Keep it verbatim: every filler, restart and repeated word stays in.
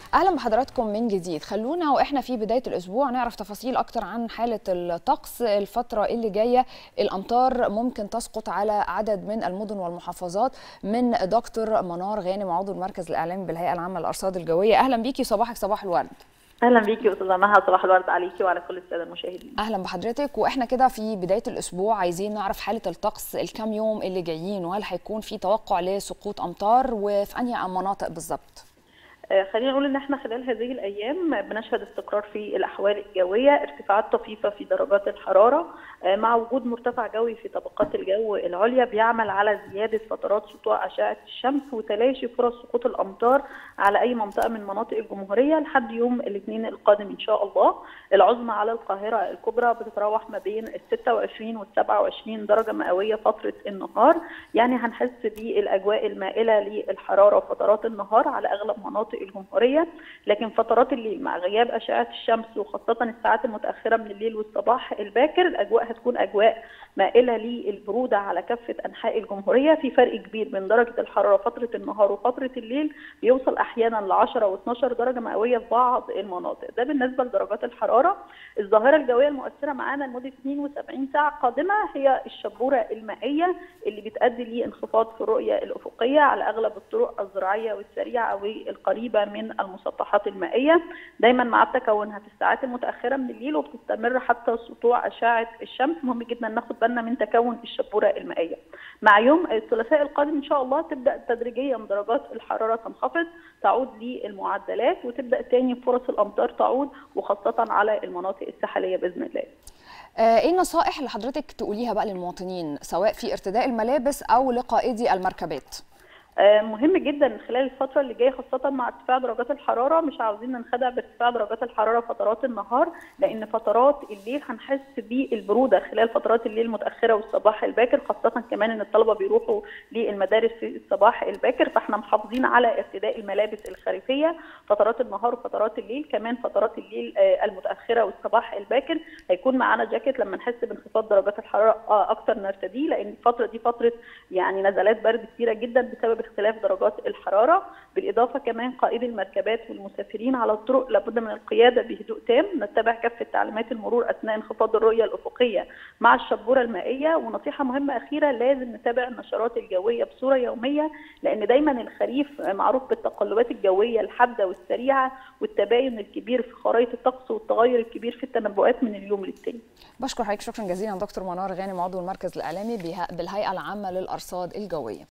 اهلا بحضراتكم من جديد. خلونا واحنا في بدايه الاسبوع نعرف تفاصيل اكتر عن حاله الطقس الفتره اللي جايه. الامطار ممكن تسقط على عدد من المدن والمحافظات. من دكتور منار غانم عضو المركز الاعلامي بالهيئه العامه للارصاد الجويه. اهلا بيكي، صباحك صباح الورد. اهلا بيكي يا استاذه مها، صباح الورد عليكي وعلى كل الساده المشاهدين. اهلا بحضرتك. واحنا كده في بدايه الاسبوع عايزين نعرف حاله الطقس الكام يوم اللي جايين، وهل هيكون في توقع لسقوط امطار وفي انهي مناطق بالظبط؟ خلينا نقول ان احنا خلال هذه الايام بنشهد استقرار في الاحوال الجويه، ارتفاعات طفيفه في درجات الحراره مع وجود مرتفع جوي في طبقات الجو العليا بيعمل على زياده فترات سطوع اشعه الشمس وتلاشي فرص سقوط الامطار على اي منطقه من مناطق الجمهوريه لحد يوم الاثنين القادم ان شاء الله. العظمى على القاهره الكبرى بتتراوح ما بين ال ستة وعشرين وال سبعة وعشرين درجه مئويه فتره النهار، يعني هنحس بالاجواء المائله للحراره فترات النهار على اغلب مناطق الجمهوريه، لكن فترات الليل مع غياب اشعه الشمس وخاصه الساعات المتاخره من الليل والصباح الباكر الاجواء هتكون اجواء مائله للبروده على كافه انحاء الجمهوريه. في فرق كبير بين درجه الحراره فتره النهار وفتره الليل، بيوصل احيانا ل عشرة واثناشر درجه مئويه في بعض المناطق. ده بالنسبه لدرجات الحراره. الظاهره الجويه المؤثره معانا لمده اثنين وسبعين ساعه قادمه هي الشبوره المائيه اللي بتؤدي لانخفاض في الرؤيه الافقيه على اغلب الطرق الزراعيه والسريعه والقريبه من المسطحات المائيه، دايما مع تكونها في الساعات المتاخره من الليل وبتستمر حتى سطوع اشعه الشمس. مهم جدا ناخد بالنا من تكون الشبوره المائيه. مع يوم الثلاثاء القادم ان شاء الله تبدا تدريجيا درجات الحراره تنخفض، تعود للمعدلات وتبدا تاني فرص الامطار تعود، وخاصه على المناطق الساحليه باذن الله. ايه النصائح اللي حضرتك تقوليها بقى للمواطنين سواء في ارتداء الملابس او لقائدي المركبات؟ مهم جدا خلال الفترة اللي جاية خاصة مع ارتفاع درجات الحرارة، مش عاوزين ننخدع بارتفاع درجات الحرارة فترات النهار، لأن فترات الليل هنحس بالبرودة خلال فترات الليل المتأخرة والصباح الباكر، خاصة كمان إن الطلبة بيروحوا للمدارس في الصباح الباكر، فاحنا محافظين على ارتداء الملابس الخريفية فترات النهار وفترات الليل. كمان فترات الليل المتأخرة والصباح الباكر هيكون معانا جاكيت لما نحس بانخفاض درجات الحرارة أكتر نرتديه، لأن الفترة دي فترة يعني نزلات برد كتيرة جدا بسبب اختلاف درجات الحراره. بالاضافه كمان قائدي المركبات والمسافرين على الطرق لابد من القياده بهدوء تام، نتبع كافه تعليمات المرور اثناء انخفاض الرؤيه الافقيه مع الشبوره المائيه. ونصيحه مهمه اخيره، لازم نتابع النشرات الجويه بصوره يوميه، لان دايما الخريف معروف بالتقلبات الجويه الحاده والسريعه والتباين الكبير في خرائط الطقس والتغير الكبير في التنبؤات من اليوم للتاني. بشكر حضرتك شكرا جزيلا دكتور منار غانم عضو المركز الاعلامي بالهيئه العامه للارصاد الجويه.